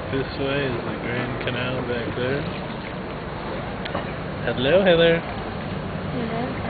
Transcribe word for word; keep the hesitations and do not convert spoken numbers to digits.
This way is the Grand Canal back there. Hello, Heather. Hello.